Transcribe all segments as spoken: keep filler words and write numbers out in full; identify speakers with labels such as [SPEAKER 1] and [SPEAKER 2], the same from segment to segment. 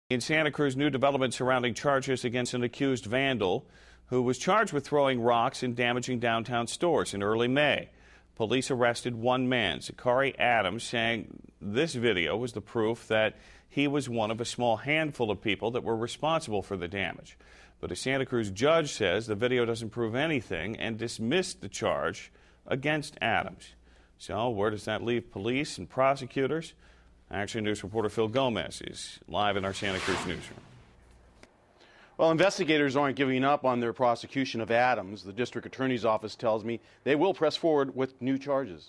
[SPEAKER 1] In Santa Cruz, new developments surrounding charges against an accused vandal who was charged with throwing rocks and damaging downtown stores in early May. Police arrested one man, Zachary Adams, saying this video was the proof that he was one of a small handful of people that were responsible for the damage. But a Santa Cruz judge says the video doesn't prove anything and dismissed the charge against Adams. So where does that leave police and prosecutors? Action News reporter Phil Gomez is live in our Santa Cruz newsroom.
[SPEAKER 2] Well, investigators aren't giving up on their prosecution of Adams. The district attorney's office tells me they will press forward with new charges.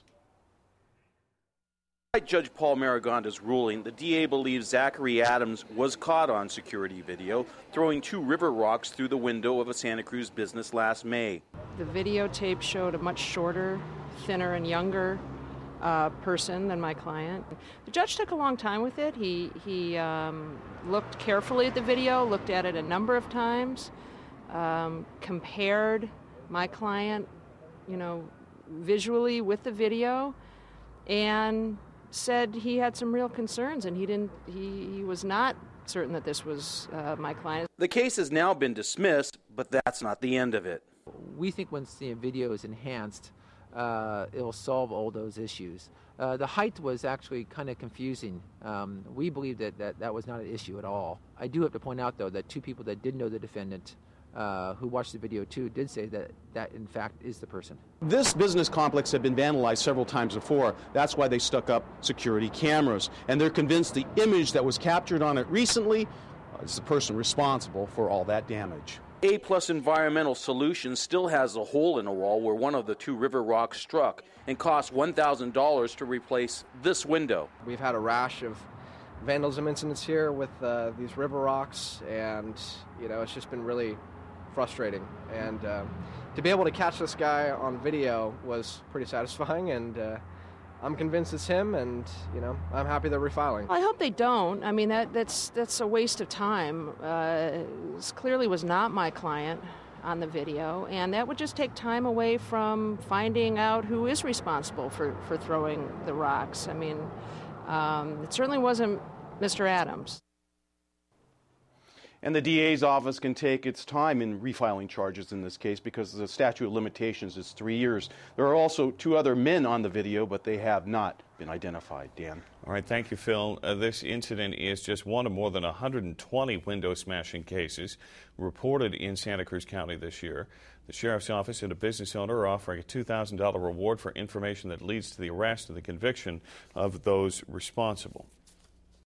[SPEAKER 2] Despite Judge Paul Marigonda's ruling, the D A believes Zachary Adams was caught on security video throwing two river rocks through the window of a Santa Cruz business last May.
[SPEAKER 3] The videotape showed a much shorter, thinner, and younger uh, person than my client. The judge took a long time with it. He, he um, looked carefully at the video, looked at it a number of times, um, compared my client, you know, visually with the video, and said he had some real concerns, and he didn't. He, he was not certain that this was uh, my client.
[SPEAKER 2] The case has now been dismissed, but that's not the end of it.
[SPEAKER 4] We think once the video is enhanced, uh, it will solve all those issues. Uh, the height was actually kind of confusing. Um, we believe that, that that was not an issue at all. I do have to point out, though, that two people that did know the defendant, uh, who watched the video too, did say that that in fact is the person.
[SPEAKER 2] This business complex had been vandalized several times before. That's why they stuck up security cameras. And they're convinced the image that was captured on it recently is the person responsible for all that damage. A Plus Environmental Solutions still has a hole in a wall where one of the two river rocks struck and cost one thousand dollars to replace this window.
[SPEAKER 5] We've had a rash of vandalism incidents here with uh, these river rocks, and you know, it's just been really frustrating. And uh, to be able to catch this guy on video was pretty satisfying, and uh, I'm convinced it's him, and you know, I'm happy they're refiling.
[SPEAKER 3] I hope they don't. I mean, that that's that's a waste of time. Uh, this clearly was not my client on the video, and that would just take time away from finding out who is responsible for, for throwing the rocks. I mean, um, it certainly wasn't Mister Adams.
[SPEAKER 2] And the D A's office can take its time in refiling charges in this case because the statute of limitations is three years. There are also two other men on the video, but they have not been identified. Dan.
[SPEAKER 1] All right, thank you, Phil. Uh, this incident is just one of more than one hundred twenty window smashing cases reported in Santa Cruz County this year. The sheriff's office and a business owner are offering a two thousand dollar reward for information that leads to the arrest and the conviction of those responsible.